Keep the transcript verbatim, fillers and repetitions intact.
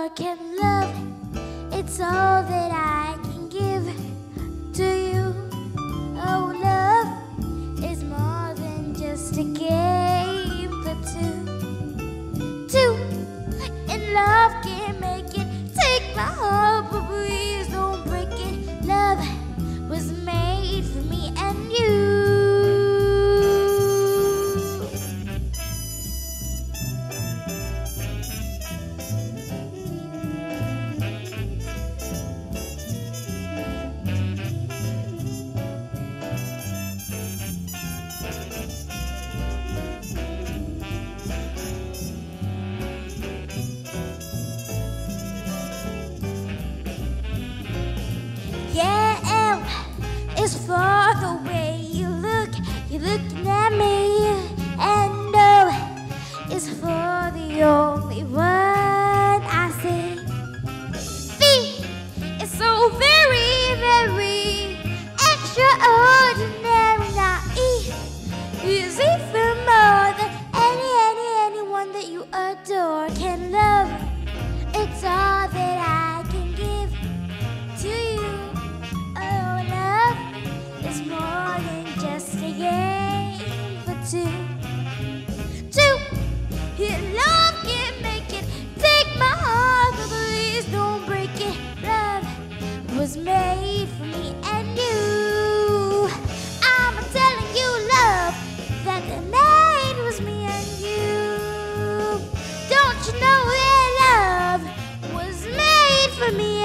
can love. It's all that I can give to you. Oh, love is more than just a game for two. Two, and love can make it. Take my heart, but please don't break it. Love was made for me and you. Yeah, L is for the way you look, you're looking at me. And O is for the only one I see. V is so very, very extraordinary. Now E is even more than any, any, anyone that you adore can love. It's all that I can give to you. Oh, love is more than just a game for two. Two, your love can make it. Take my heart, but please don't break it. Love was made for me and you. I'm telling you, love, that the made was me and you. Don't you know that love was made for me